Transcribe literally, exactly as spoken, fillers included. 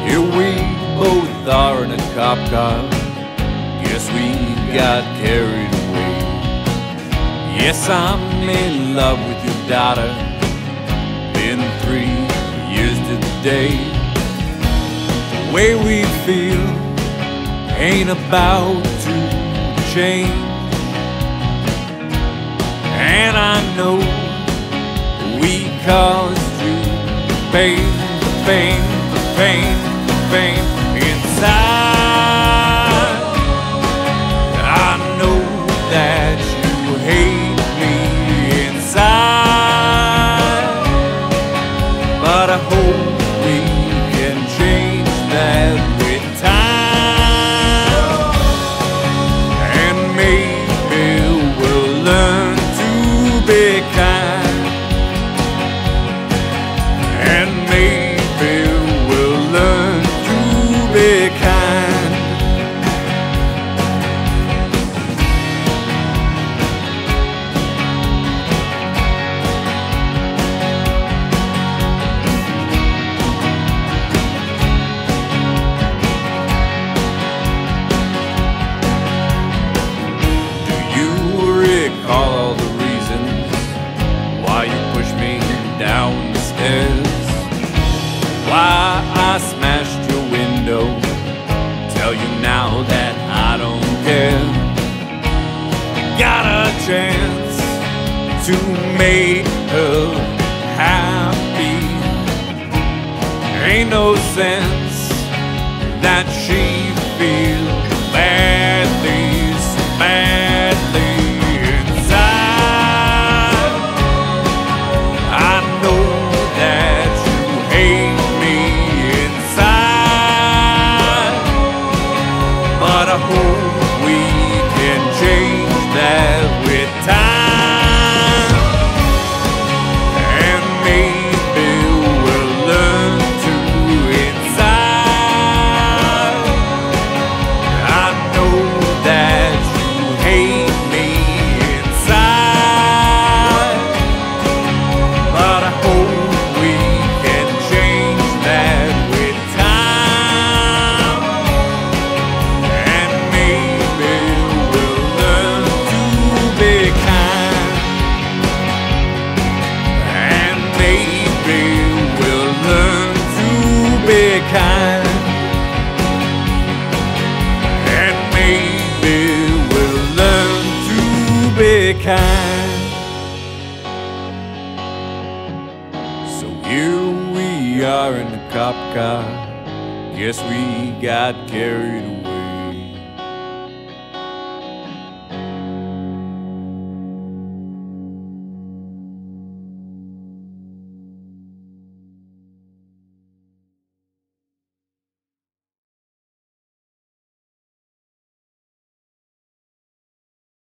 Here we both are in a cop car. Guess we got carried away. Yes, I'm in love with your daughter. Been three years to the day. The way we feel ain't about to change. And I know we caused you pain, pain, pain, pain inside. I know that you hate me inside, but I hope we can change that with time. And maybe we'll learn to be kind. And maybe we'll learn to be kind. Do you recall all the reasons why you pushed me down the stairs? Why I smashed your window? Tell you now that I don't care. Got a chance to make her happy. Ain't no sense that she feels badly, so badly inside. I know that you hate me inside, but I hope we can change that with time. And maybe we'll learn to inside. I know that you hate me inside, but I hope we can change that with time. And maybe we'll learn to be kind. And maybe we'll learn to be kind. And maybe we'll learn to be kind. So here we are in the cop car. Guess we got carried away.